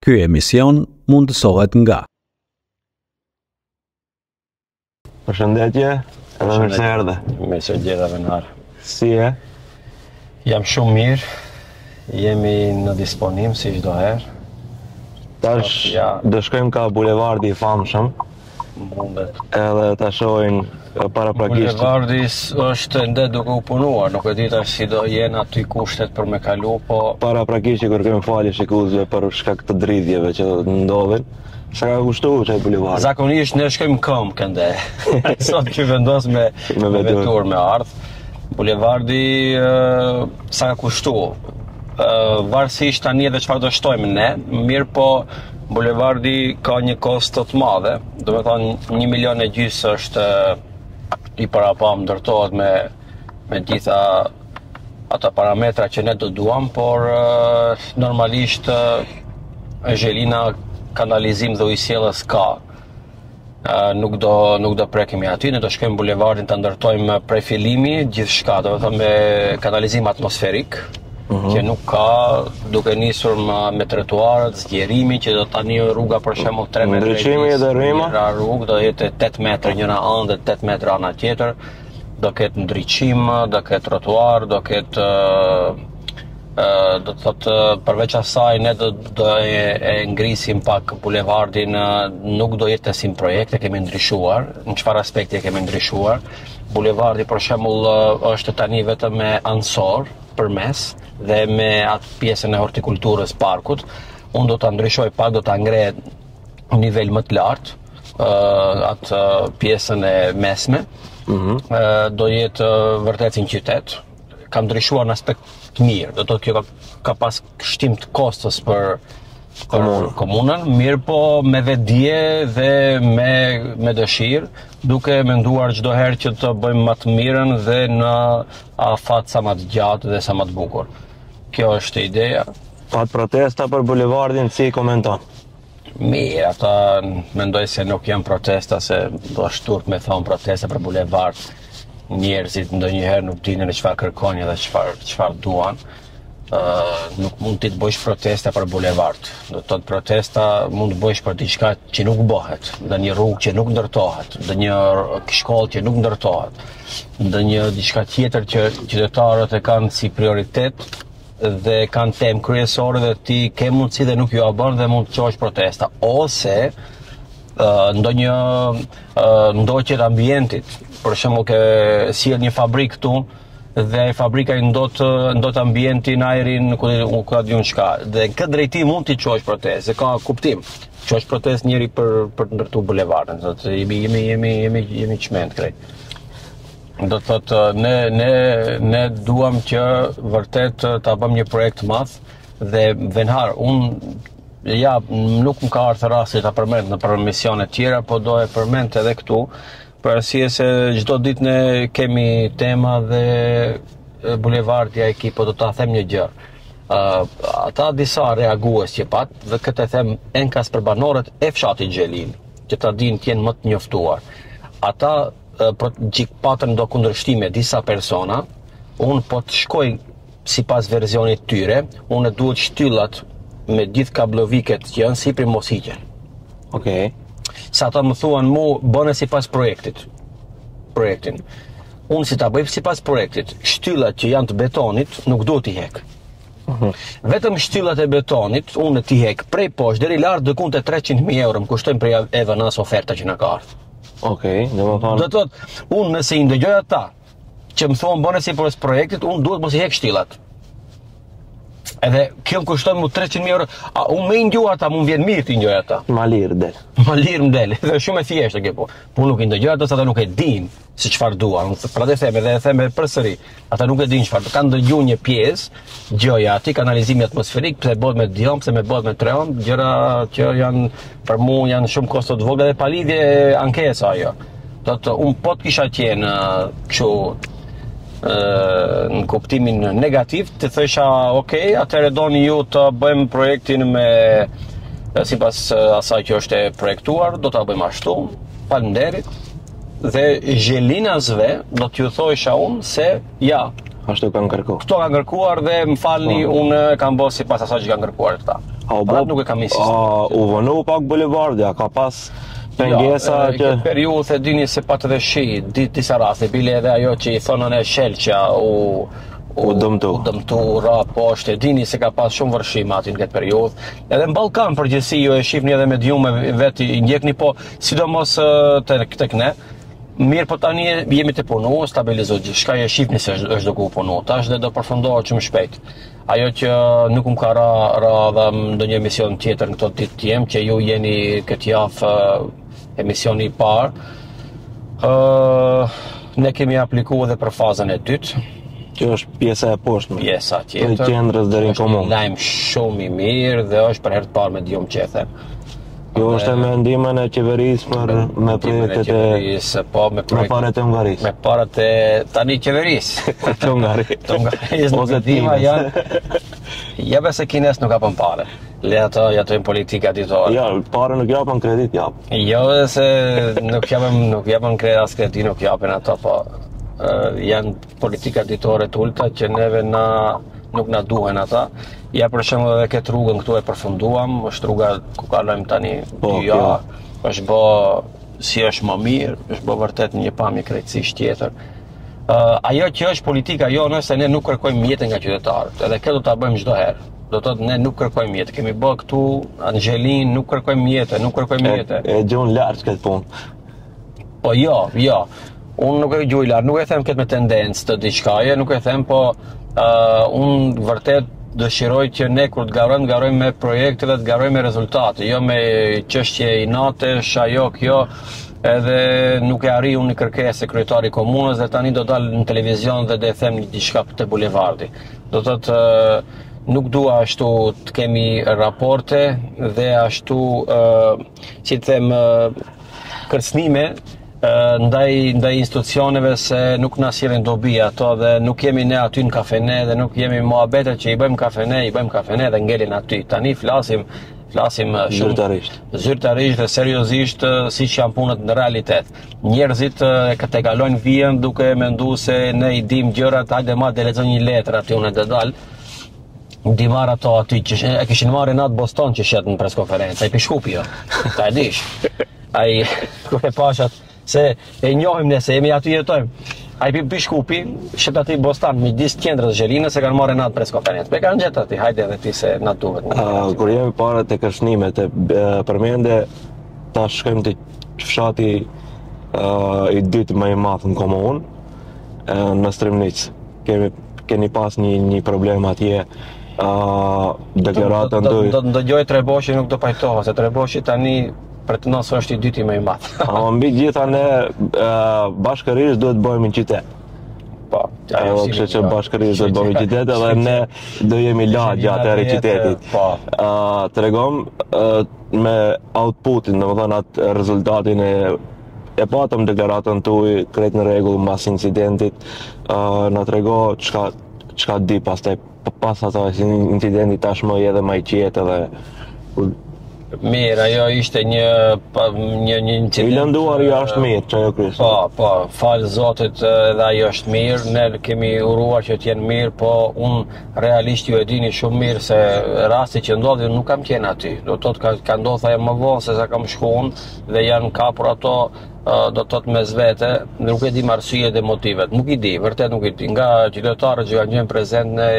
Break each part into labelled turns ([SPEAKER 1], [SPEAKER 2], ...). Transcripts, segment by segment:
[SPEAKER 1] Ky emision mundësohet nga
[SPEAKER 2] Përshëndetje, edhe mirë se erdhe.
[SPEAKER 3] Mirë se gjeta Venar.
[SPEAKER 2] Si e?
[SPEAKER 3] Jam shumë mirë, jemi në disponim si çdo herë.
[SPEAKER 2] Tash
[SPEAKER 3] Ja.
[SPEAKER 2] do shkojmë ka bulevardi i famshëm,
[SPEAKER 3] Mundet.
[SPEAKER 2] edhe ta shohin paraprakisht.
[SPEAKER 3] Bulevardi është ende duke u punuar, nuk e di tash si do jenë aty kushtet për me kalu, po
[SPEAKER 2] Paraprakisht që kërkojmë falje shikuesve për shkak të dridhjeve që ndodhin. Sa ka kushtuar çaj bulevardi?
[SPEAKER 3] zakonisht ne shkojmë këmbë kënde. Sot që vendos me vetur me ardh. Bulevardi sa ka kushtuar. Varësisht tani edhe çfarë do shtojmë ne, mirë po bulevardi ka një kost të madhe, do me thonë 1,5 milion është i parapam ndërtohet me gjitha ata parametra që ne do duam, por normalisht Zhelina kanalizim dhe ujësjellës ka. Nuk do prekemi aty, ne do shkojmë bulevardin ta ndërtojmë prej fillimi gjithçka, do të thonë me kanalizim atmosferik, që nuk ka, duke nisur me trotuarët, zgjerimi, që do tani rruga për shembull 3 metra.
[SPEAKER 2] Ndriçimi edhe rryma?
[SPEAKER 3] Rrugë do jetë 8 metra njëra anë dhe 8 metra ana tjetër. Do ketë ndriçim, do ketë trotuar, do ketë do të thotë përveç asaj ne do e ngrisim pak bulevardin, nuk do jetë si projekte, kemi ndryshuar, në çfarë aspekti e kemi ndryshuar. Bulevardi për shembull është tani vetëm me ansor përmes dhe me atë pjesën e hortikulturës parkut. Unë do ta ndryshoj pak, do ta ngrej në nivel më të lartë atë pjesën e mesme. Do jetë vërtet si një qytet. Ka ndryshuar në aspekt të mirë, do të thotë kjo ka pas shtim të kostës për komunën, mirë po me vetdije dhe me dëshirë, duke menduar çdo herë që të bëjmë më të mirën dhe në afat sa më të gjatë dhe sa më të bukur. Kjo është ideja.
[SPEAKER 2] Atë protesta për bulevardin si i komenton?
[SPEAKER 3] Mirë, ata mendoj se nuk janë protesta, se do shturp me thonë protesta për bulevard. Njerëzit ndonjëherë nuk dinin çfarë kërkojnë dhe çfarë duan. Nuk mund të bësh protesta për bulevard. Do të thotë protesta mund të bësh për diçka që nuk bëhet, ndonjë rrugë që nuk ndërtohet, ndonjë shkollë që nuk ndërtohet, ndonjë diçka tjetër që qytetarët e kanë si prioritet dhe kanë temë kryesore dhe ti ke mundësi dhe nuk ju a bën dhe mund të qosh protesta, ose ndonjë ndoqje të ambientit. Për shembull ke sjell një fabrikë këtu dhe fabrika i ndot ambientin, ajrin, ku ka diun çka. Dhe në këtë drejtim mund t'i çosh protestë, ka kuptim. Çosh protestë njëri për të ndërtuar bulevardin, do të jemi çmend krejt. Do të thotë ne duam që vërtet ta bëjmë një projekt të madh dhe Venhar, nuk më ka ardhur rasti ta përmend në për misione tjera, po do e përmend edhe këtu. Për arsye se çdo ditë ne kemi tema dhe bulevardi ai ekipo do ta them një gjë. Ata disa reagues që pat, dhe këtë e them enkas për banorët e fshatit Xhelin, që ta dinë të jenë më të njoftuar. Ata patën do kundërshtime disa persona, unë po të shkoj sipas verzionit tyre, unë duhet shtyllat me gjithë kabloviket që janë sipër mos hiqen.
[SPEAKER 2] Okej.
[SPEAKER 3] Sa ata më thuan mu bëne sipas projektin. Unë si ta bëj sipas projektit, shtyllat që janë të betonit nuk duhet t'i hek. Vetëm shtyllat e betonit unë t'i hek prej poshtë deri lart dikun te 300.000 euro më kushtojnë prej Evanas oferta që na ka ardhur.
[SPEAKER 2] Okej, domethënë.
[SPEAKER 3] Do të thotë, unë nëse i ndëgjoj ata që më thonë bëne sipas projektit, unë duhet mos i hek shtyllat. Edhe kjo më kushton mu 300.000 euro. Unë me i ndjoj ata, mu më vjen mirë t'i ndjoj ata.
[SPEAKER 2] Ma lirë del.
[SPEAKER 3] Ma lirë më del. Dhe shumë e thjeshtë kjo po. Po nuk i ndëgjoj ata se ata nuk e din se çfarë duan. Pra dhe them përsëri. Ata nuk e din çfarë. Kanë dëgjuar një pjesë, gjëja aty, kanalizimi atmosferik, pse bëhet me diom, pse me bëhet me treon, gjëra që janë për mua janë shumë kosto të vogla dhe pa lidhje ankesa ajo. Do të unë po të kisha qenë kështu në kuptimin negativ, të thësha okay, atëherë doni ju të bëjmë projektin me sipas asaj që është e projektuar, do ta bëjmë ashtu, faleminderit. Dhe Zhelinasve do t'ju thosha unë se ja,
[SPEAKER 2] ashtu kanë kërkuar.
[SPEAKER 3] Këto kanë kërkuar dhe më falni, unë kam bërë sipas asaj që kanë kërkuar këta. Prap nuk e kam insistuar.
[SPEAKER 2] U vënu pak bulevardi, a ka pas pengesa që...
[SPEAKER 3] Këtë periudhë e dini se pat edhe shi, disa raste, bile edhe ajo që i thonën e Shelqa,
[SPEAKER 2] U
[SPEAKER 3] dëmtu, ra poshtë, e dini se ka pas shumë vërshime aty në këtë periudhë. Edhe në Ballkan përgjithësi ju e shihni edhe mediume vetë i ndjekni, po sidomos tek ne. Mirë, po tani jemi të punu, stabilizohet gjithçka, e shihni se është duke u punu. Tash dhe do përfundohet shumë shpejt. Ajo që nuk më ka ra dhe ndonjë emision tjetër në këto ditë tjem, që ju jeni këtë javë emisioni i parë. Ne kemi aplikuar edhe për fazën e dytë.
[SPEAKER 2] Që është pjesa e poshtme.
[SPEAKER 3] Pjesa tjetër.
[SPEAKER 2] Të qendrës deri në komunë.
[SPEAKER 3] Është një lajm shumë i mirë dhe është për herë të parë medium që e them.
[SPEAKER 2] Kjo është me ndihmën e qeverisë për me projektet e me parat e Hungarisë.
[SPEAKER 3] Me parat e tani qeverisë.
[SPEAKER 2] Të Hungarisë.
[SPEAKER 3] Të Hungarisë ose ndihma janë. Ja se kines nuk kapën parë. Le ato jetojnë politika ditore.
[SPEAKER 2] Ja, parë nuk japën kredit, japën.
[SPEAKER 3] Jo, se nuk japën as kredit, nuk japën ato, po janë politika ditore të ulta që neve nuk na duhen ata. Ja për shembull edhe këtë rrugën këtu e përfunduam, është rruga ku kalojmë tani 2 javë, është bë si është më mirë, është bë vërtet një pamje krejtësisht tjetër. Ajo që është politika jonë është se ne nuk kërkojmë mjete nga qytetarët, edhe këtë do ta bëjmë çdo herë. Do të thotë ne nuk kërkojmë mjete, kemi bë këtu Anxhelin, nuk kërkojmë mjete,
[SPEAKER 2] E gjuan larg këtë punë.
[SPEAKER 3] Po jo. Unë nuk e gjuaj larg, nuk e them këtë me tendencë të diçkaje, nuk e them, po unë vërtet dëshiroj që ne kur të garojmë me projekte dhe të garojmë me rezultate, jo me çështje inatesh, ajo kjo, edhe nuk e arri unë një kërkesë kryetari i komunës dhe tani do dal në televizion dhe do e them diçka të bulevardi. Do thotë nuk dua ashtu të kemi raporte dhe ashtu si të them kërcënime ndaj institucioneve se nuk na sillin dobi ato dhe nuk jemi ne aty në kafene dhe nuk jemi muhabetet që i bëjmë kafene dhe ngelin aty. Tani flasim zyrtarisht dhe seriozisht siç janë punët në realitet. Njerëzit të kalojnë vijën duke menduar se ne i dim gjërat, hajde ma dhe lexoj një letër aty unë të dal. Di marr ato aty që e kishin marrë në atë Boston që shet në preskonferencë, ai pishkupi jo. Ta e dish. Ai kur e pashat se e njohim ne se jemi aty jetojmë. Ai pishkupi shet aty Boston midis qendrës Zhelinës se kanë marrë në atë preskonferencë. Be kanë gjetë aty, hajde edhe ti se na duhet.
[SPEAKER 2] Kur jemi para te kërcënimet e përmende tash shkojmë te fshati i dytë më i madh në komunë në Stremnic. Keni pas një problem atje. Deklaratën
[SPEAKER 3] do ndëgjoj Treboshi, nuk do pajtohet se Treboshi tani pretendon se është i dyti më i madh.
[SPEAKER 2] Mbi gjitha ne bashkërisht duhet bëhemi në qytet.
[SPEAKER 3] Po,
[SPEAKER 2] ajo kështu që bashkërisht duhet bëhemi në qytet edhe ne do jemi larg atëherë qytetit.
[SPEAKER 3] Po.
[SPEAKER 2] Tregom me outputin, domethënë atë rezultatin e patëm deklaratën tuaj krejt në rregull mbas incidentit, na trego çka di pastaj pas asaj incidenti tashmë edhe më i qetë edhe
[SPEAKER 3] mirë, ajo ishte një incident.
[SPEAKER 2] I lënduar jashtë mirë, që ajo kryesë.
[SPEAKER 3] Po, falë Zotit edhe ajo është mirë, ne kemi uruar që t'jenë mirë, po unë realisht ju e dini shumë mirë se rasti që ndodhi nuk kam qenë aty. Do të thotë ka ndodhur ajo më vonë se sa kam shkuar dhe janë kapur ato do të thotë mes vete, nuk e di arsye dhe motivet. Nuk i di, vërtet nuk i di. Nga qytetarët që kanë qenë prezent ne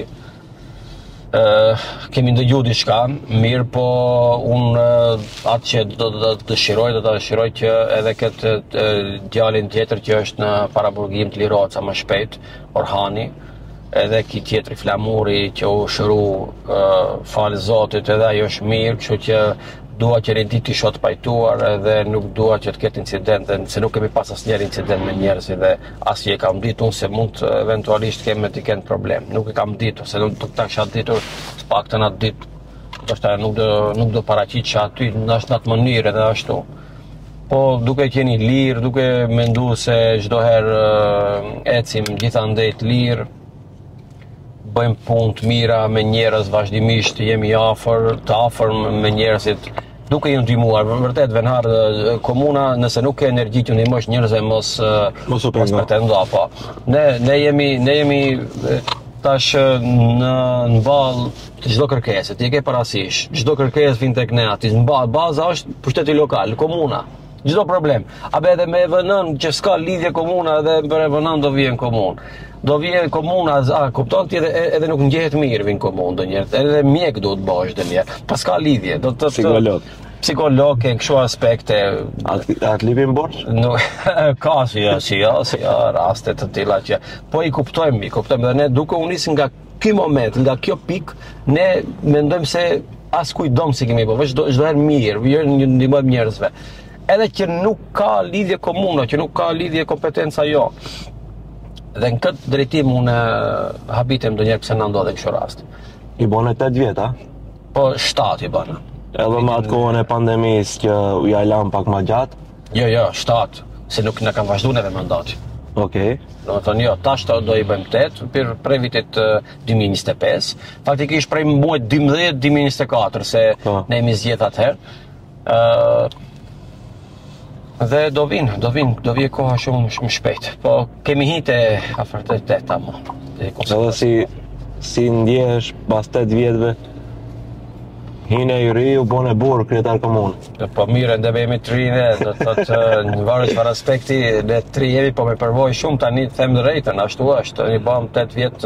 [SPEAKER 3] kemi ndëgju diçka, mirë, po unë atë që do të dëshiroj që edhe këtë djalin tjetër që është në paraburgim të lirohet sa më shpejt, Orhani, edhe ki tjetri Flamuri që u shëru falë Zotit edhe ajo është mirë, kështu që dua që një ditë isho të pajtuar edhe nuk dua që të ketë incidente, se nuk kemi pas asnjëherë incident me njerëzit dhe asnjë e kam ditur se mund eventualisht kemi të kenë problem. Nuk e kam ditur, se nuk ta kisha ditur paktën atë ditë. Ndoshta nuk do paraqitesha aty në atë mënyrë edhe ashtu. Po duke qenë i lirë, duke menduar se çdo herë ecim gjithandej të lirë, bëjmë punë të mira me njerëz vazhdimisht, jemi të afër me njerëzit, duke i ndihmuar. Vërtet Venhar komuna nëse nuk ke energji të ndihmosh njerëzve mos pretendo apo. Ne jemi tash në ball të çdo kërkese, ti e ke parasysh, çdo kërkesë vjen tek ne, aty në baza është pushteti lokal, komuna. Çdo problem. Apo edhe me vënën që s'ka lidhje komuna edhe për vënën do vjen komunë. Do vjen komuna, kupton ti edhe nuk ngjehet mirë vjen komunë ndonjëherë. Edhe mjek duhet bësh ndonjëherë. Pas ka lidhje, do të psikolog ke kështu aspekte.
[SPEAKER 2] Atë lipin borç?
[SPEAKER 3] Nuk ka si raste të tilla që po i kuptojmë dhe ne duke u nis nga ky moment, nga kjo pikë, ne mendojmë se as kujt si kemi bëj, çdo herë mirë, ndihmojmë njerëzve. Edhe që nuk ka lidhje komuna, që nuk ka lidhje kompetenca jo. Dhe në këtë drejtim unë habitem ndonjëherë pse na ndodhe kështu rast.
[SPEAKER 2] I bën 8 vjet, a?
[SPEAKER 3] Po 7 i bën.
[SPEAKER 2] Edhe me atë kohën e pandemisë që ja lan pak më gjatë?
[SPEAKER 3] Jo, 7, se nuk na kanë vazhduar edhe mandati.
[SPEAKER 2] Okej.
[SPEAKER 3] Do të thonë jo, tash do i bëjmë 8 prej vitit 2025. Faktikisht prej muajit 12-2024 se ne jemi zgjedh atëherë. Dhe do vi koha shumë shpejt. Po kemi hite afër të 8 ama.
[SPEAKER 2] Edhe si ndjehesh pas 8 vjetëve? Hine i ri u bën e burr kryetar komunë.
[SPEAKER 3] Po mirë, ndër jemi të rinë, do të thotë në varë çfarë aspekti, ne të jemi po me përvojë shumë tani them drejtën, ashtu është. Tani bëm 8 vjet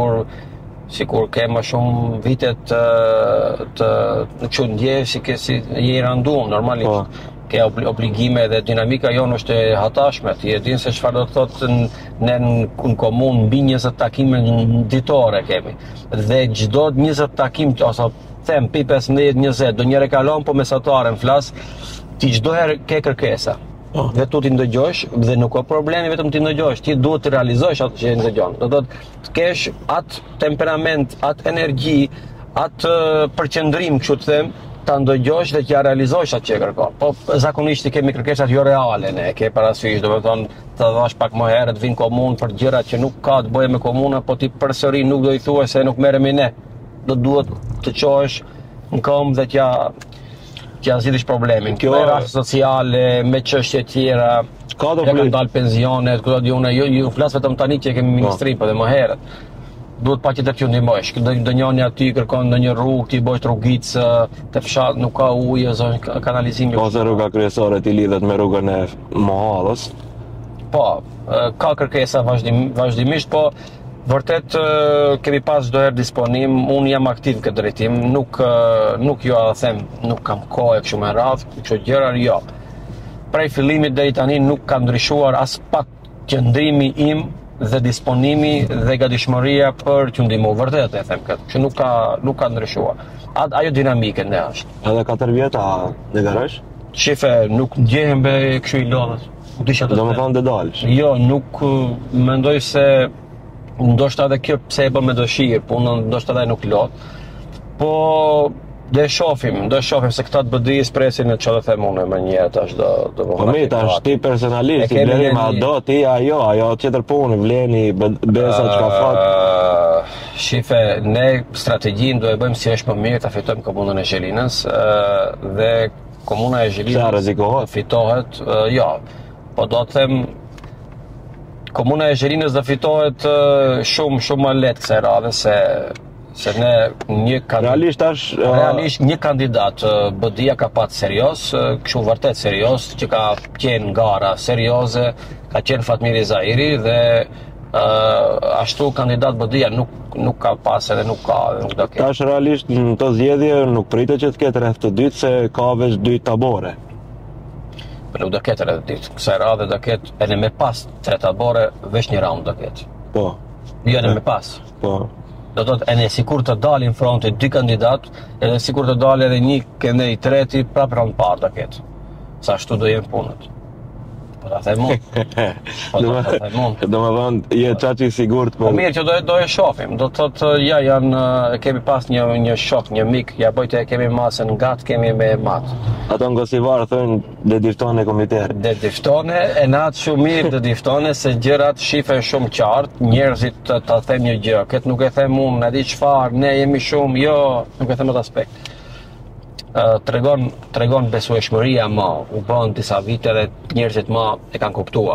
[SPEAKER 3] sikur ke më shumë vite të çu ndjehesh si je i randuar normalisht. Ke obligime dhe dinamika jonë është e hatashme. Ti e din se çfarë do të thotë në komunë mbi 20 takime ditore kemi. Dhe çdo 20 takim ose them pi 15-20, do njëre kalon po mesataren flas, ti çdo herë ke kërkesa. Dhe tu ti ndëgjosh dhe nuk ka problemi vetëm ti ndëgjosh, ti duhet të realizosh atë që ndëgjon. Do të kesh atë temperament, atë energji, atë përqendrim, kështu të them, ta ndëgjosh dhe t'ja realizosh atë që kërkon. Po zakonisht kemi kërkesat jo reale, ne ke parasysh, do të thonë të dhash pak më herët vin komunë për gjëra që nuk ka të bëjë me komunën, po ti përsëri nuk do i thuash se nuk merremi ne. Do duhet të qohesh në këmbë dhe t'ja zgjidhësh problemin. Me raste sociale, me çështje tjera, ka kanë dalë pensionet, ku do di unë, ju flas vetëm tani që kemi ministri, po dhe më herët. Duhet patjetër t'ju ndihmosh. Ndonjëri aty kërkon ndonjë rrugë, ti bësh rrugicë, te fshat nuk ka ujë, kanalizimi.
[SPEAKER 2] Ose rruga kryesore ti lidhet me rrugën e Mohallës.
[SPEAKER 3] Po, ka kërkesa vazhdimisht, po vërtet kemi pas çdo herë disponim, unë jam aktiv këtë drejtim, nuk jo a them, nuk kam kohë kështu me radhë, kështu gjëra jo. Prej fillimit deri tani nuk ka ndryshuar as pak qëndrimi im dhe disponimi dhe gatishmëria për t'ju ndihmuar, vërtet e them këtë, që nuk ka ndryshuar. Ajo dinamike ne është.
[SPEAKER 2] Edhe 4 vjet a negarash?
[SPEAKER 3] Shife, nuk ndjehem be kështu i lodhës.
[SPEAKER 2] Domethënë të dalësh.
[SPEAKER 3] Jo, nuk mendoj se ndoshta edhe kjo pse e bën me dëshirë, punën ndoshta edhe nuk lot. Po do shohim se këta të BDI-s presin në çfarë them unë më një tash do.
[SPEAKER 2] Po mi tash ti personalisht i bleni ma do ti ajo tjetër punë vleni besa çka fat.
[SPEAKER 3] Shife, ne strategjinë do e bëjmë si është më mirë ta fitojmë komunën e Zhelinës dhe komuna e Zhelinës fitohet, jo. Po do të them komuna e Zhelinës do fitohet shumë më lehtë kësaj radhe se ne realisht një kandidat BDI-ja ka pat serioz, kështu vërtet serioz, që ka qenë gara serioze, ka qenë Fatmiri Zahiri dhe ashtu kandidat BDI-ja nuk ka pas edhe nuk do ketë.
[SPEAKER 2] Tash realisht në të zgjedhje nuk pritet që të ketë rreth të dytë se ka veç 2 tabore.
[SPEAKER 3] Nuk do ketë edhe ditë, kësaj radhe do ketë edhe me pas 3 tabore, veç një round do ketë.
[SPEAKER 2] Po.
[SPEAKER 3] Jo edhe me pas.
[SPEAKER 2] Po.
[SPEAKER 3] Do të thotë edhe sikur të dalin fronte 2 kandidat, edhe sikur të dalë edhe një këndë i treti, prapë round parë do ketë. Sa ashtu do jenë punët. Po ta them unë.
[SPEAKER 2] Domethënë je çati i sigurt po.
[SPEAKER 3] Po mirë që do e shohim. Do të thotë ja kemi pas një shok, një mik, ja bëjtë kemi masën gat, kemi me mat.
[SPEAKER 2] Ato ngosivar thonë de diftone komiteri.
[SPEAKER 3] De diftone, e natë shumë mirë de diftone, se gjërat shife shumë qartë, njerëzit ta them një gjë, këtë nuk e them unë, e di çfarë, ne jemi shumë, jo, nuk e them atë aspekt. Tregon besueshmëria më, u bën disa vite dhe njerëzit më e kanë kuptuar.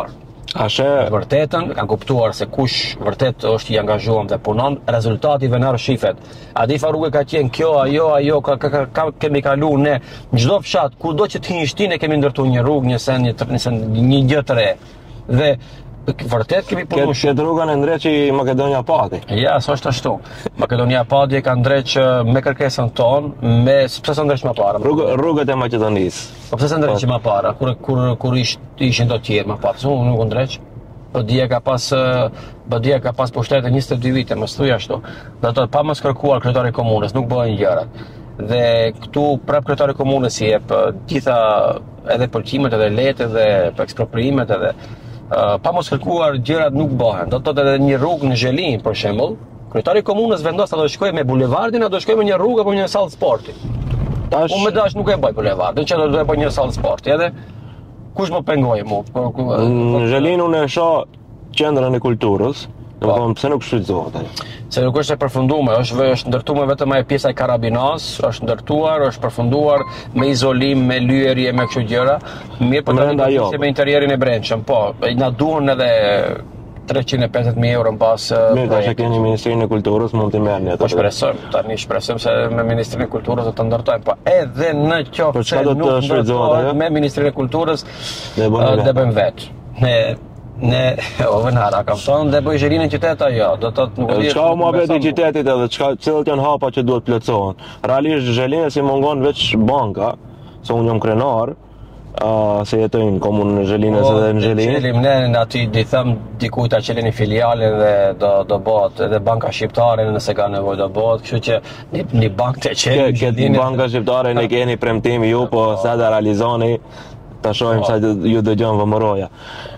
[SPEAKER 2] Ashe,
[SPEAKER 3] Vërtetën, kanë kuptuar se kush vërtet është i angazhuar dhe punon, rezultati venar shifet. A di fa rrugë ka qenë kjo, ajo, kemi kalu ne, në çdo fshat, kudo që të hinsh ti ne kemi ndërtu një rrugë, një sen, një gjë të re. Dhe vërtet kemi punuar shumë.
[SPEAKER 2] këtë rrugën e ndreqi Makedonia pati.
[SPEAKER 3] Ja, s'është ashtu. Makedonia pati e ka ndreq me kërkesën tonë, pse s'e ndreq më parë?
[SPEAKER 2] Rrugët e Maqedonisë.
[SPEAKER 3] Po pse s'e ndreq më parë? Kur ishin do tjerë më parë, unë nuk u ndreq. BDI ka pas pushtetin 22 vite, mos thuaj ashtu. Do të pa mos kërkuar kryetari i komunës, nuk bëhen gjërat. Dhe këtu prap kryetari i komunës i jep gjitha edhe pëlqimet, edhe letë, edhe eksproprimet, edhe pa mos kërkuar gjërat nuk bëhen. Do të thotë edhe një rrugë në Zhelin, për shembull, kryetari i komunës vendos a do shkojë me bulevardin, a do shkojë me një rrugë apo me një sallë sporti. Unë me dash nuk e bëj bulevardin, që do e bëj një sallë sporti, edhe kush më pengoi mu?
[SPEAKER 2] Në Zhelin unë e shoh qendrën e kulturës, domethënë pse nuk shfrytëzohet ajo?
[SPEAKER 3] Se nuk është e përfunduar, është ndërtuar vetëm ajo pjesa e karabinas, është ndërtuar, është përfunduar me izolim, me lyerje, me kështu gjëra. Mirë, po tani me interierin e brendshëm, po, na duhen edhe 350.000 euro në pas.
[SPEAKER 2] Mirë, tash e keni Ministrinë e Kulturës, mund t'i merrni atë.
[SPEAKER 3] Po shpresojmë se me Ministrinë e Kulturës do të ndërtojmë, po edhe në qoftë
[SPEAKER 2] se nuk ndërtohet
[SPEAKER 3] me Ministrinë e Kulturës
[SPEAKER 2] dhe
[SPEAKER 3] bëjmë vetë. Ne venara kam thonë dhe bëj Zhelin në qytet ajo, do të thotë nuk
[SPEAKER 2] di. Çka muhabeti i qytetit edhe cilët janë hapa që duhet plotësohen. Realisht Zhelin si mungon veç banka, se unë jam krenar, se jetoj në komunën e Zhelinës edhe në Zhelin.
[SPEAKER 3] Qelim ne aty di them dikujt ta qeleni filialin dhe do bëhet edhe banka shqiptare nëse ka nevojë do bëhet, kështu që një bankë të qelim.
[SPEAKER 2] Këtë banka shqiptare ne keni premtim ju, po sa ta realizoni, ta shohim sa ju dëgjon vëmëroja.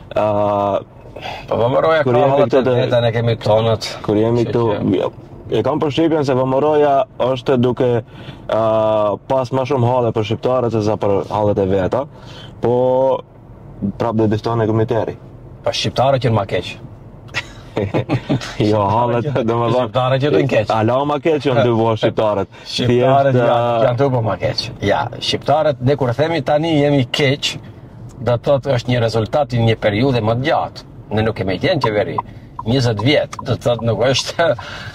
[SPEAKER 3] Po vëmëroja ka halët e veta, ne kemi tonët.
[SPEAKER 2] Kur jemi këtu, e kam përshtypjen se vëmëroja është duke pas më shumë halle për shqiptarët se sa për hallet e veta, po prap do dëfton e komiteri.
[SPEAKER 3] Po shqiptarët janë më keq.
[SPEAKER 2] Jo, hallet, domethënë
[SPEAKER 3] shqiptarët janë keq.
[SPEAKER 2] Ala më keq janë dy vosh shqiptarët.
[SPEAKER 3] Shqiptarët janë të më keq. Ja, shqiptarët ne kur themi tani jemi keq, do të thotë është një rezultat i një periudhe më të gjatë. Ne nuk kemi qenë qeveri 20 vjet, do të thotë nuk është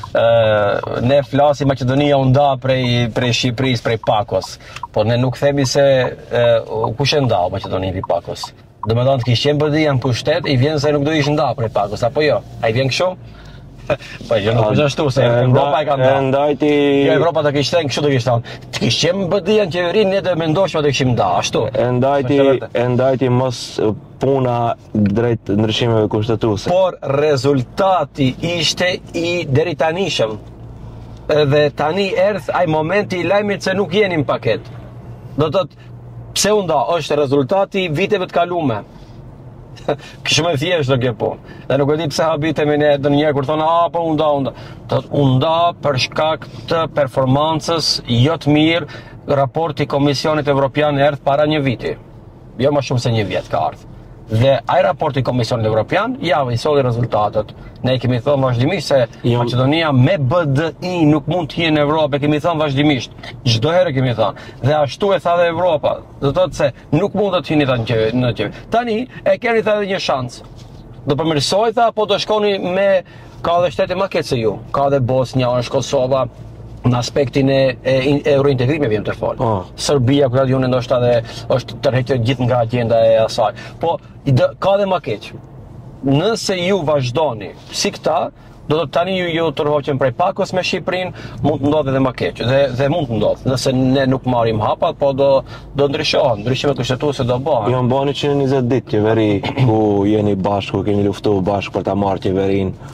[SPEAKER 3] ne flasim Maqedonia u nda prej Shqipërisë, prej Pakos. Po ne nuk themi se kush e ndau Maqedonin prej Pakos. Domethënë të kishte BDI në pushtet, i vjen se nuk do ish nda prej Pakos, apo jo? Ai vjen kështu? Po jo nuk është ashtu se Evropa e ka
[SPEAKER 2] ndajti.
[SPEAKER 3] Jo, Evropa do kishte kështu do kishte thonë. Të kishte BDI në qeverinë ne do mendoshim të kishim nda, ashtu.
[SPEAKER 2] Ndajti mos puna drejt ndryshimeve kushtetuese.
[SPEAKER 3] Por rezultati ishte i deri tanishëm. Dhe tani erdh ai momenti i lajmit se nuk jeni në paket. Do të thotë pse u nda, është rezultati i viteve të kaluara. Kishë më thjesht do kjo punë. Dhe nuk e di pse habitemi ne ndonjëherë kur thonë po u nda. U nda për shkak të performancës jo të mirë raporti i Komisionit Evropian erdh para një viti. Jo më shumë se një vit ka ardhur. Dhe ai raporti i Komisionit Evropian i solli rezultatet. Ne kemi thënë vazhdimisht se Maqedonia me BDI nuk mund të jenë në Evropë, kemi thënë vazhdimisht. Çdo herë kemi thënë. Dhe ashtu e tha dhe Evropa. Do të thotë se nuk mund të jeni në qeveri. Tani e keni thënë një shans. Do përmirësohet apo do shkoni me ka edhe shtete më keq se ju. Ka edhe Bosnia, është Kosova, në aspektin e eurointegrimit vjen të fol. Serbia kur unë ndoshta edhe është tërhequr gjithë nga agjenda e asaj. Po ka edhe më keq. Nëse ju vazhdoni si këta, do të tani ju tërhoqen prej Pakos me Shqipërinë, mund të ndodhë edhe më keq. Dhe mund të ndodhë, nëse ne nuk marrim hapat, po do ndryshohen, ndryshimet kushtetuese do bëhen.
[SPEAKER 2] Jo mbani 120 ditë qeveri ku jeni bashku, keni luftuar bashkë për ta marrë qeverinë.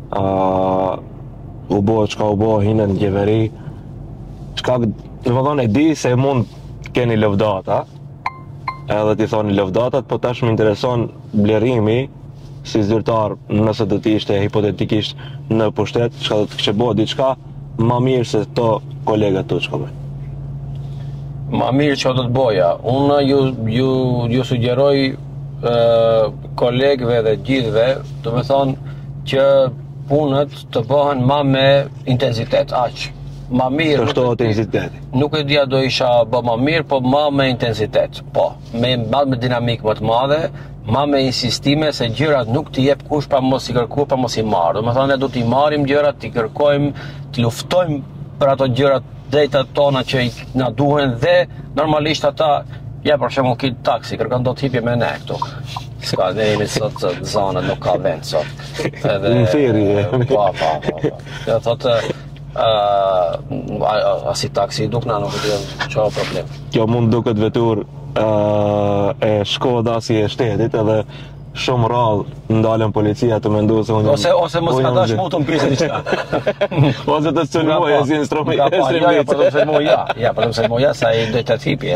[SPEAKER 2] U bo çka u bo hinë në qeveri. Çka domethënë e di se mund keni lëvdata. Edhe ti thoni lëvdatat, po tash më intereson blerimi si zyrtar, nëse do të ishte hipotetikisht në pushtet, çka do të kishte bëu diçka më mirë se to kolegat tu çka bëjnë.
[SPEAKER 3] Më mirë çka do të boja. Unë ju sugjeroj kolegëve dhe gjithëve, domethënë që punët të bëhen më me intensitet, aq. Më mirë.
[SPEAKER 2] Çfarë intensiteti?
[SPEAKER 3] Nuk e dia do isha bë më mirë, po më me intensitet. Po, me dinamikë më të madhe, ma me insistime se gjërat nuk t'i jep kush pa mos i kërkuar, pa mos i marrë. Domethënë ne do t'i marrim gjërat, t'i kërkojmë, t'i luftojmë për ato gjërat, drejtat tona që na duhen dhe normalisht ata ja për shembull ki taksi kërkon do të hipje me ne këtu. Ska ne jemi sot zona nuk ka vend sot.
[SPEAKER 2] Në thirrje.
[SPEAKER 3] Po. Do thotë si taksi duk na nuk di çfarë problem.
[SPEAKER 2] Kjo mund duket vetur e Shkoda si e shtetit edhe shumë rrallë ndalen policia të mendojë se unë
[SPEAKER 3] ose mos ka dash mu të mpisë diçka.
[SPEAKER 2] Ose të sulmoj si instrument.
[SPEAKER 3] Ja, po të se moja sa i do të thipje.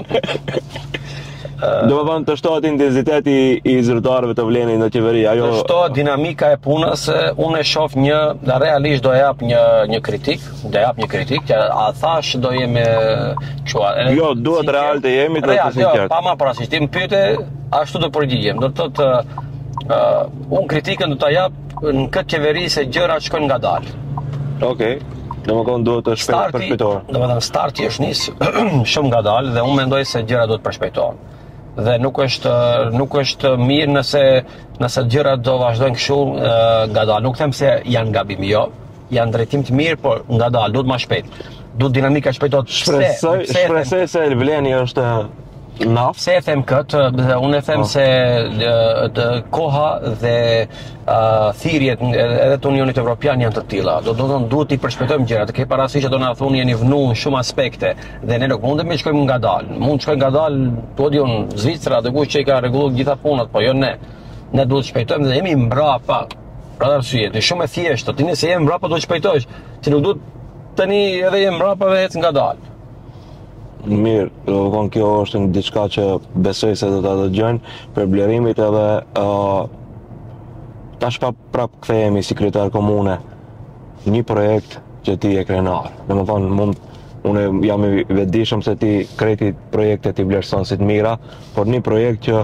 [SPEAKER 2] Do të thonë të shtohet intensiteti i zyrtarëve të vlenin në qeveri, ajo
[SPEAKER 3] të shtohet dinamika e punës, unë e shoh realisht do jap një kritik, që a thash do jemi
[SPEAKER 2] jo, duhet real të jemi të sinqert.
[SPEAKER 3] Pa ma parasysh, ti më pyete, ashtu do përgjigjem. Do të thotë unë kritikën do ta jap në këtë qeveri se gjërat shkojnë ngadalë.
[SPEAKER 2] Okej. Domethënë duhet të përshpejtohen.
[SPEAKER 3] Domethënë starti është nis shumë ngadalë dhe unë mendoj se gjërat duhet përshpejtohen. Dhe nuk është mirë nëse gjërat do vazhdojnë kështu ngadalë. Nuk them se janë gabim, jo. Janë drejtim të mirë, por ngadalë, duhet më shpejt. Duhet dinamika shpejtohet.
[SPEAKER 2] Shpresoj se Elvleni është naf.
[SPEAKER 3] Se e them këtë, unë e them se koha dhe thirrjet edhe të Unionit Evropian janë të tilla. Do të thonë duhet i përshpejtojmë gjërat. Ke parasysh që do na thonë jeni vënë shumë aspekte dhe ne nuk mundemi të shkojmë ngadalë. Mund të shkojmë ngadalë podium Zvicra dhe kush që i ka rregulluar gjitha punat, po jo ne. Ne duhet të shpejtojmë dhe jemi mbrapa. Pra arsye, është shumë e thjeshtë. Ti nëse je mbrapa do të shpejtohesh. Ti nuk duhet tani edhe je mbrapa dhe ec ngadalë.
[SPEAKER 2] Mirë, do të thonë kjo është diçka që besoj se do ta dëgjojnë për blerimit edhe tash prap kthehemi si kryetar komune. Një projekt që ti e krenar. Domethënë unë jam i vetëdijshëm se ti kreti projektet i vlerëson si të mira, por një projekt që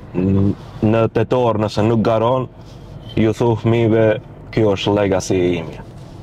[SPEAKER 2] në tetor nëse nuk garon, ju thuh fëmijëve kjo është legacy i imi.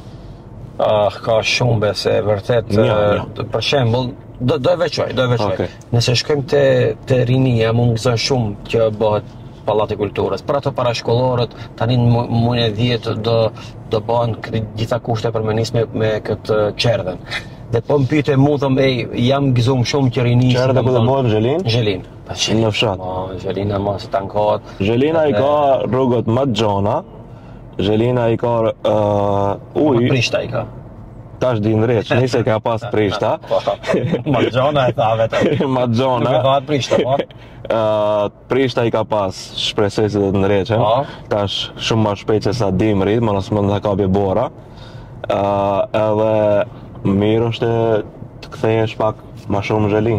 [SPEAKER 3] Ka shumë bese, vërtet, për shembull, do e veçoj. Okay. Nëse shkojmë te rinia, më ngëzon shumë që bëhet Pallati i Kulturës. Për ato parashkollorët, tani në muajin e 10 do bëhen gjitha kushte për me nis me këtë qerdhen. Dhe po më pyete mu thëm, jam gëzuar shumë që rini.
[SPEAKER 2] Qerdhe ku do bëhen Zhelin?
[SPEAKER 3] Zhelin.
[SPEAKER 2] Në fshat.
[SPEAKER 3] Zhelina mos e tankohet.
[SPEAKER 2] Zhelina i ka rrugët më të gjona. Zhelina i ka ujë.
[SPEAKER 3] Prishta i ka.
[SPEAKER 2] Tash di ndreq, nise ka pas Prishta.
[SPEAKER 3] Magjona e tha vetëm.
[SPEAKER 2] Magjona.
[SPEAKER 3] Nuk e tha Prishta, po.
[SPEAKER 2] Prishta i ka pas, shpresoj se do të ndreqen. Tash shumë më shpejt se sa dimri, më nëse mund ta kapi bora. Edhe mirë është të kthehesh pak më shumë Zhelin.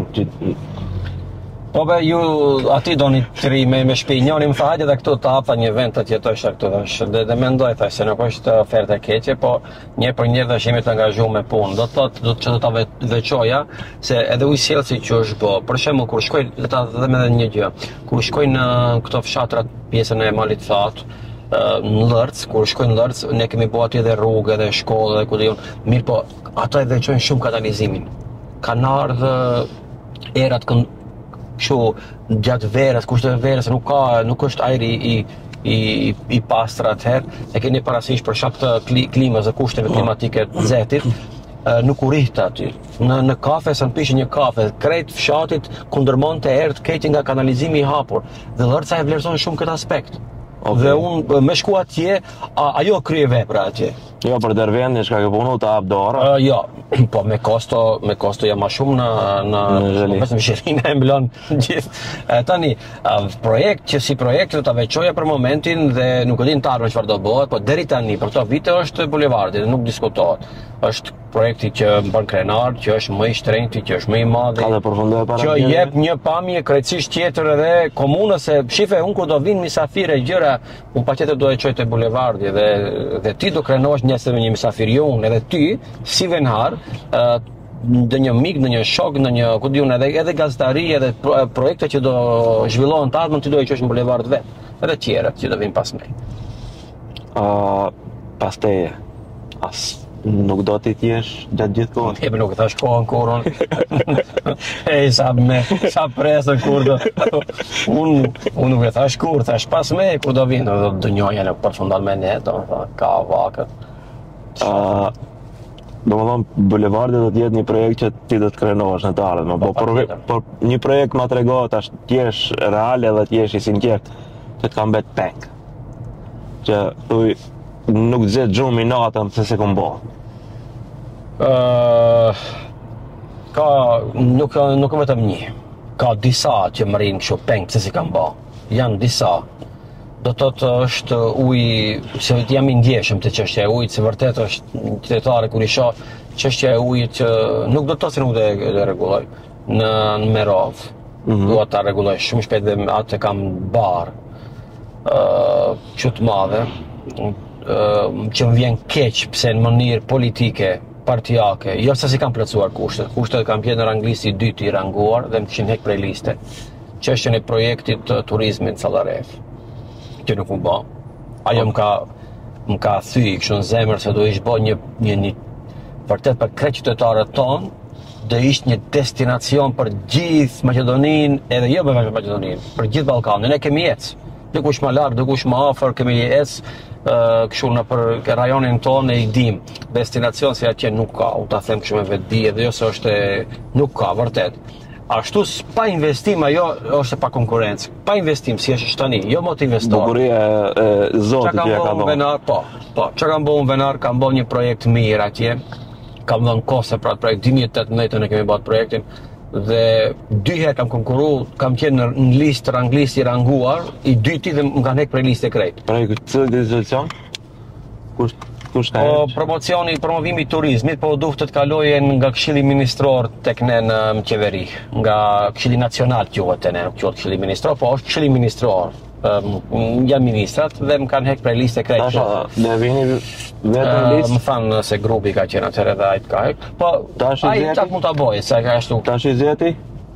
[SPEAKER 3] Po be, ju ati doni të ri me shtëpi, njëri më tha hajde dhe këtu të hapta një vend të tjetosha këtu dhe mendoj thash se nuk është ofertë e keqe, po një për njërë dhe jemi të angazhuar me punë. Do të thotë që do ta veçoja se edhe ujësjellsi që është bë. Për shembull kur shkoj, le ta them edhe një gjë. Kur shkoj në këto fshatrat pjesën e Malit That, në Lërc, kur shkoj në Lërc, ne kemi bërë atje edhe rrugë edhe shkollë edhe ku diun. Mirë, po ata e veçojnë shumë kanalizimin. Kanë ardhur erat kështu gjatë verës, kushteve verës nuk është ajri i pastër atëherë, e keni parasysh për shkak të klimës dhe kushteve klimatike të nxehtit, nuk urihte aty. Në kafe sa pishin një kafe, krejt fshatit kundërmonte erët keq nga kanalizimi i hapur. Dhe Lërca e vlerëson shumë këtë aspekt. Okay. Dhe unë me shku atje, ajo krye vepra atje.
[SPEAKER 2] Jo, për dervendin çka ke punu të hap dorë?
[SPEAKER 3] Jo, po me kosto jam më shumë në vetëm Zhelina e mblon gjithë. Tani, projekt që si projekt do ta veçoja për momentin dhe nuk e di në të ardhmen çfarë do bëhet, po deri tani për këto vite është bulevardi dhe nuk diskutohet. Është projekti që bën krenar, që është më i shtrenjtë, që është më i madh, që jep një pamje krejtësisht tjetër edhe komunës se shife unë kur do vinë mysafirë gjëra, unë patjetër do e çoj te bulevardi dhe ti do krenosh nesër me një mysafir unë edhe ty si venhar në një mik, në një shok, në një ku diun edhe gazetari edhe projekte që do zhvillohen të ardhmen ti do e çosh në bulevard vet. Edhe tjerët që do vinë pas me.
[SPEAKER 2] Pasteje. Nuk do t'i t'jesh gjatë gjithë kohën.
[SPEAKER 3] Jep nuk e thash kohën kurrën. Ej, sa presën kur do. Unë nuk e thash kur, thash pas me kur do vinë, do njoja në përfundan me ne, do ka vakët.
[SPEAKER 2] Domethënë bulevardi do të jetë një projekt që ti do të krenohesh në të ardhmen, por një projekt ma tregon tash t'jesh real edhe t'jesh i sinqert, që t'ka mbet peng. Që thuj nuk zet gjumi natën se se kom bo.
[SPEAKER 3] Nuk vetëm një. Ka disa që më rinë kështu peng se si kam bo. Janë disa. Do të thotë është uji, se jam i ndjeshëm të çështja e ujit, se vërtet është qytetare kur i shoh çështja e ujit që nuk do të thotë se nuk do e rregulloj në Merov. Dua ta rregulloj shumë shpejt dhe atë kam bar. Që të madhe, që më vjen keq pse në mënyrë politike, partijake, jo se si kam plotësuar kushtet. Kushtet kam qenë në ranglisti 2 i ranguar dhe më kishin hek prej liste. Çështjen e projektit të turizmit Sallaref, që nuk më bë. Ajo më ka thyj kështu në zemër se do ish bë një vërtet për krejt qytetarët tonë, do ishte një destinacion për gjithë Maqedoninë, edhe jo vetëm Maqedoninë, për gjithë Ballkanin. Ne kemi ecë. Dikush më larg, dikush më afër, kemi ecë kështu në për rajonin tonë e i dim. Destinacion si atje nuk ka, u ta them kështu me vetdi, edhe jo se është nuk ka vërtet. Ashtu pa investim ajo është pa konkurrencë. Pa investim si është tani, jo më të investor.
[SPEAKER 2] Bukuria e Zotit që ja ka dhënë.
[SPEAKER 3] Po. Çka kam bëu në Venar, kam bëu një projekt mirë atje. Kam dhënë kohë për atë projekt 2018 ne kemi bërë projektin dhe 2 herë kam konkurruar, kam qenë në listë ranglisti ranguar, i dyti dhe më kanë hek prej listë krejt.
[SPEAKER 2] Prej cili destinacion? Kush ka?
[SPEAKER 3] Promovimi i turizmit, po duhet të kalojen nga Këshilli Ministror tek ne në qeveri, nga Këshilli Nacional quhet te ne, nuk quhet Këshilli Ministror, po është Këshilli Ministror. Janë ministrat dhe më kanë hek prej listë krejt.
[SPEAKER 2] Tash ne vini vetëm listë.
[SPEAKER 3] Më thanë se grupi ka qenë atëherë dhe ai ka hek. Po ai çfarë mund ta bëjë, se ka ashtu.
[SPEAKER 2] Tash i zeti?